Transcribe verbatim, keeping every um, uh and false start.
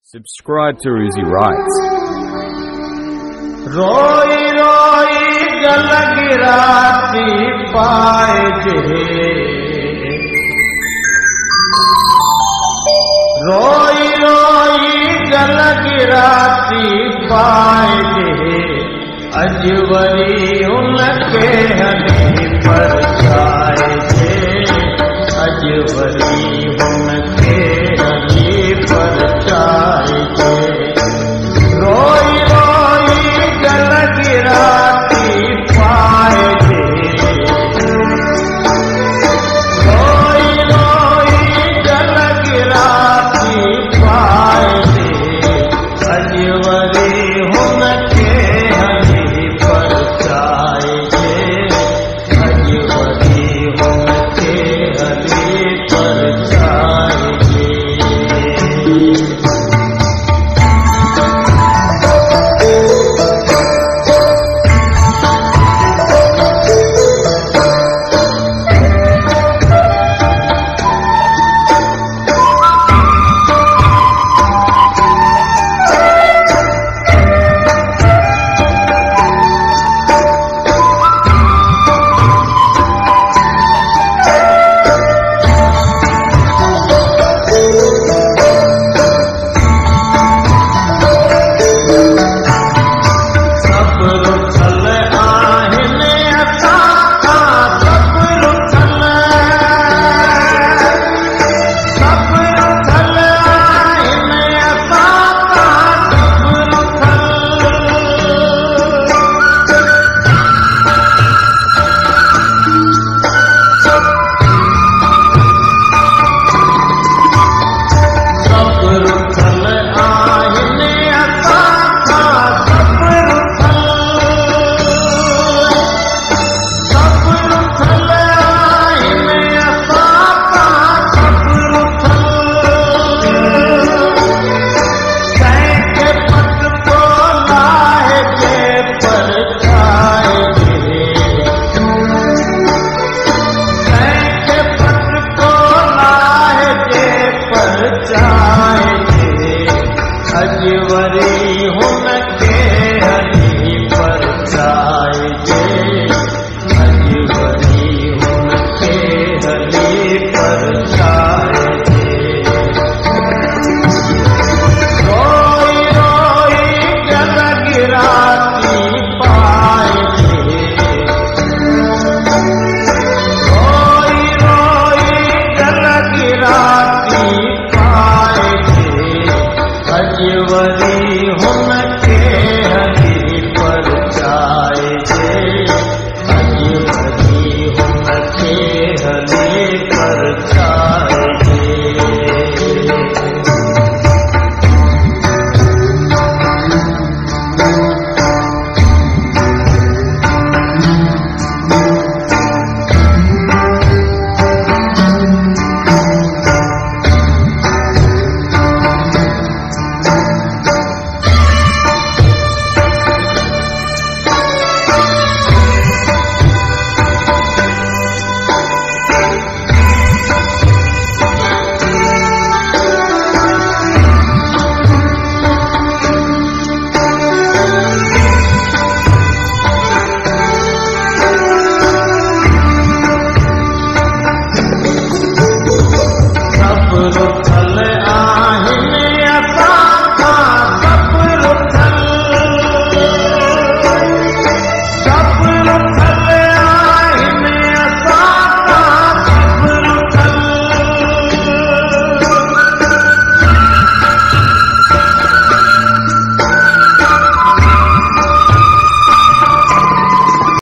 Subscribe to Uzi Writes. रोई रोई गल गिराती पाए जे, रोई रोई गल गिराती पाए जे, अजवरी उनके हनी पर जाए जे, अजवरी उनके हनी पर जाए जे। रोई रोई गल गिराती पाए जे, रोई रोई गल गिराती पाए जे, अजवरी हुनके हनी पर जाए जे, अजवरी हुनके हनी पर जाए जे। अजवरी हुनके हनी पर जाए जे, अजवरी हुनके हनी पर जाए जे। रोई रोई गल गिराती पाए जे, रोई रोई गल गिराती पाए जे, अजवरी